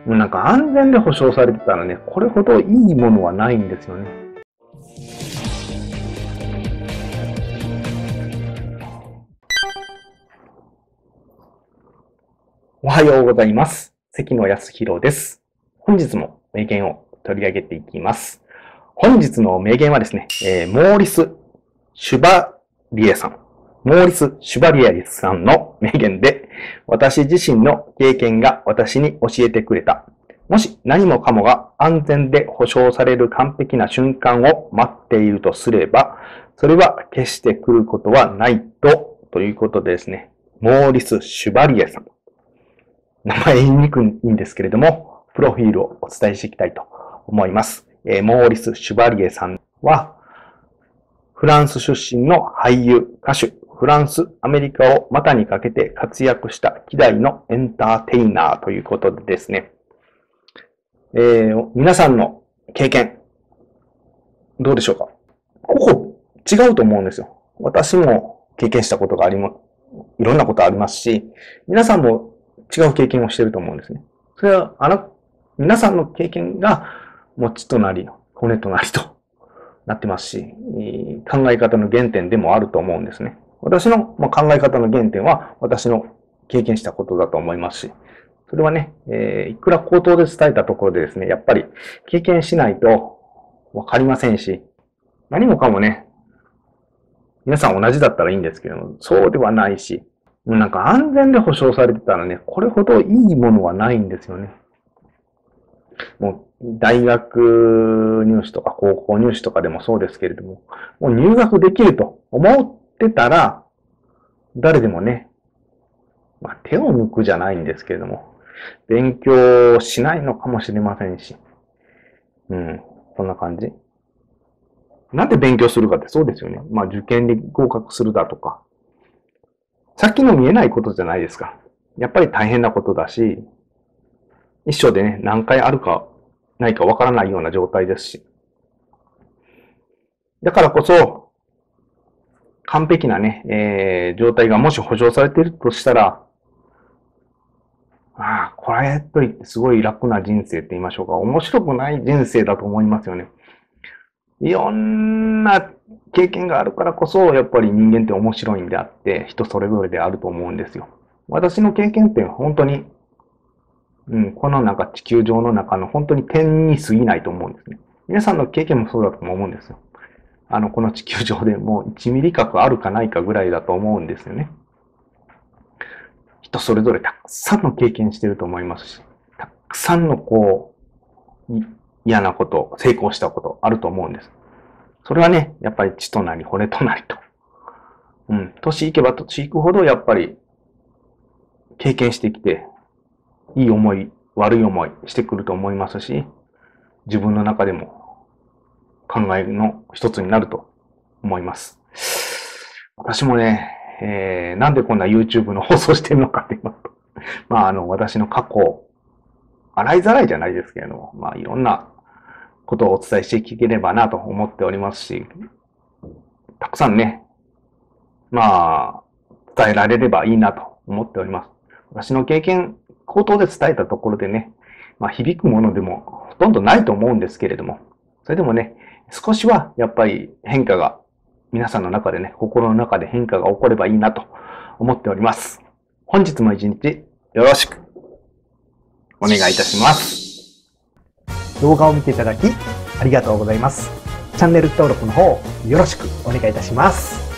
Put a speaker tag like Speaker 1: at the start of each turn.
Speaker 1: もうなんか安全で保証されてたらね、これほどいいものはないんですよね。おはようございます。関野康弘です。本日も名言を取り上げていきます。本日の名言はですね、モーリス・シュバリエさん。モーリス・シュバリエさんの名言で、私自身の経験が私に教えてくれた。もし何もかもが安全で保証される完璧な瞬間を待っているとすれば、それは決して来ることはないということでですね、モーリス・シュバリエさん。名前言いにくいんですけれども、プロフィールをお伝えしていきたいと思います。モーリス・シュバリエさんは、フランス出身の俳優、歌手、フランス、アメリカを股にかけて活躍した希代のエンターテイナーということでですね、皆さんの経験、どうでしょうか？ここ違うと思うんですよ。私も経験したことがいろんなことありますし、皆さんも違う経験をしていると思うんですね。それは、皆さんの経験が、血となり、骨となりとなってますし、考え方の原点でもあると思うんですね。私の考え方の原点は、私の経験したことだと思いますし、それはね、いくら口頭で伝えたところでですね、やっぱり経験しないとわかりませんし、何もかもね、皆さん同じだったらいいんですけども、そうではないし、もうなんか安全で保証されてたらね、これほどいいものはないんですよね。もう大学入試とか高校入試とかでもそうですけれども、もう入学できると思ってたら、誰でもね、手を抜くじゃないんですけれども、勉強しないのかもしれませんし、そんな感じ。なんで勉強するかってそうですよね。受験に合格するだとか、先の見えないことじゃないですか。やっぱり大変なことだし、一生でね、何回あるかないかわからないような状態ですし。だからこそ、完璧なね、状態がもし保証されているとしたら、これといってすごい楽な人生って言いましょうか。面白くない人生だと思いますよね。いろんな経験があるからこそ、やっぱり人間って面白いんであって、人それぞれであると思うんですよ。私の経験って本当に、この地球上の中の本当に点に過ぎないと思うんですね。皆さんの経験もそうだと思うんですよ。この地球上でもう1ミリ角あるかないかぐらいだと思うんですよね。人それぞれたくさんの経験してると思いますし、たくさんの嫌なこと、成功したことあると思うんです。それはね、やっぱり血となり骨となりと。年いけば年いくほどやっぱり経験してきて、いい思い、悪い思いしてくると思いますし、自分の中でも考えの一つになると思います。私もね、なんでこんな YouTube の放送してるのかって言いますと、私の過去、洗いざらいじゃないですけれども、いろんなことをお伝えしていければなと思っておりますし、たくさんね、伝えられればいいなと思っております。私の経験、口頭で伝えたところでね、響くものでもほとんどないと思うんですけれども、それでもね、少しはやっぱり変化が、皆さんの中でね、心の中で変化が起こればいいなと思っております。本日も一日よろしくお願いいたします。
Speaker 2: 動画を見ていただきありがとうございます。チャンネル登録の方よろしくお願いいたします。